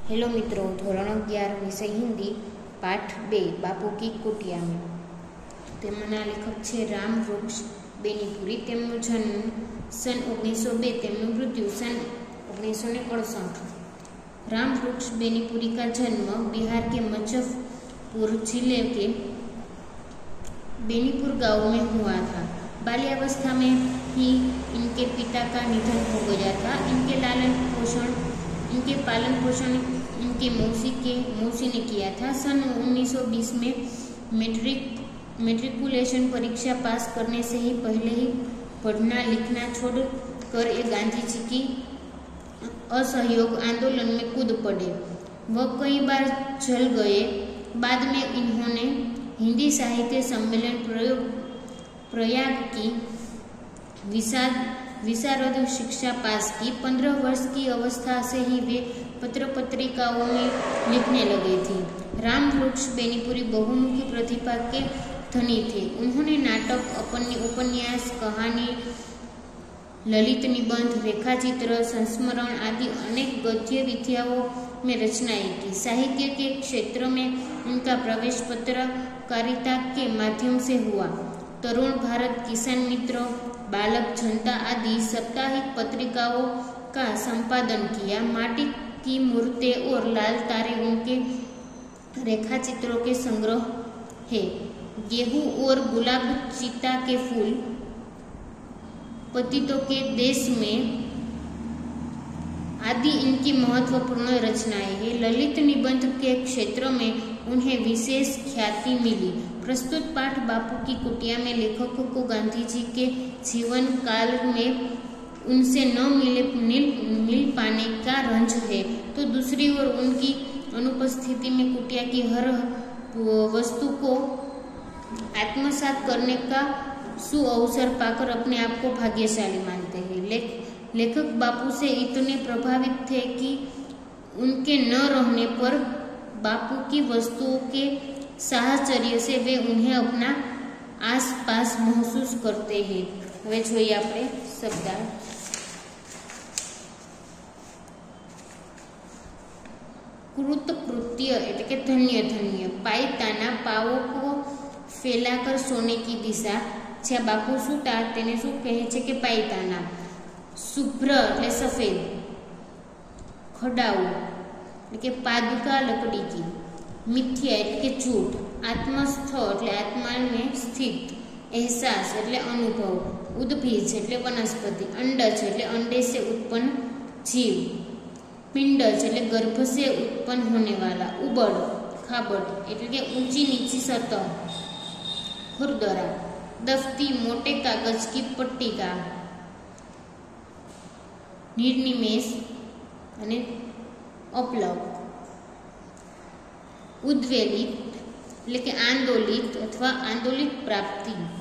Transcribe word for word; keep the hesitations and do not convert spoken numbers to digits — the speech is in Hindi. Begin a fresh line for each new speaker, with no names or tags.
हेलो मित्रों, धोरण अगियार विषय हिंदी पाठ बे बापू की कुटिया में तेमना लेखक छे राम वृक्ष बेनीपुरी। तेमनो जन्म सन ओगनीस सौ बे, तेमनु मृत्यु सन ओगनीस सौ अड़सठ। राम वृक्ष बेनीपुरी का जन्म बिहार के मुजफ्फरपुर जिले के बेनीपुर गांव में हुआ था। बाल्यावस्था में ही इनके पिता का निधन हो गया था। इनके लालन पोषण इनके पालन पोषण इनके मौसी के मौसी ने किया था। सन उन्नीस सौ बीस में मैट्रिक मैट्रिकुलेशन परीक्षा पास करने से ही पहले ही पढ़ना लिखना छोड़कर ये गांधी जी की असहयोग आंदोलन में कूद पड़े। वह कई बार जल गए। बाद में इन्होंने हिंदी साहित्य सम्मेलन प्रयोग प्रयाग की विशाद विशारद शिक्षा पास की। पंद्रह वर्ष की अवस्था से ही वे पत्र पत्रिकाओं में लिखने लगे थे। राम वृक्ष बेनीपुरी बहुमुखी प्रतिभा के धनी थे। उन्होंने नाटक, उपन्यास, कहानी, ललित निबंध, रेखाचित्र, संस्मरण आदि अनेक गद्य विधाओं में रचनाएं की। साहित्य के क्षेत्र में उनका प्रवेश पत्रकारिता के माध्यम से हुआ। तरुण भारत, किसान मित्र, बालक जनता आदि साप्ताहिक पत्रिकाओं का संपादन किया। माटी की मूर्तें और लाल तारे उनके रेखाचित्रों के संग्रह है। गेहूं और गुलाब, चीता के फूल, पतितों के देश में आदि इनकी महत्वपूर्ण रचनाएं हैं। ललित निबंध के क्षेत्र में उन्हें विशेष ख्याति मिली। प्रस्तुत पाठ बापू की कुटिया में लेखक को गांधी जी के जीवन काल में उनसे न मिले मिल, मिल पाने का रंज है, तो दूसरी ओर उनकी अनुपस्थिति में कुटिया की हर वस्तु को आत्मसात करने का सुअवसर पाकर अपने आप को भाग्यशाली मानते हैं। लेख लेखक बापू से इतने प्रभावित थे कि उनके न रहने पर बापू की वस्तुओं के साहचर्य से वे उन्हें अपना आस पास महसूस करते हैं। हवे जोईए आपणे शब्दार्थ। कृतकृत्य एटले के धन्य धन्य। पायताना पावो को फैलाकर सोने की दिशा। ज्यां बापू सूता तेने शुं कहे छे के पायताना। शुभ्र एटले सफेद। खडाऊ एटले के पादुका लकड़ी की। मिथ्या एटले के झूठ। आत्मस्थ एटले आत्मा में स्थित। एहसास एटले अनुभव। उद्भिज एटले वनस्पति। अंडज एटले अंडे से उत्पन्न जीव। पिंडज एटले गर्भ से उत्पन्न होने वाला। उबड़ खाबड़ एटले के ऊंची नीची सतह। खुरदरा। दफ्ती मोटे कागज की पट्टिका। निर्निमेष अने अपलक। उद्वेलित એટલે કે આંદોલિત અથવા આંદોલિત પ્રાપ્તિ।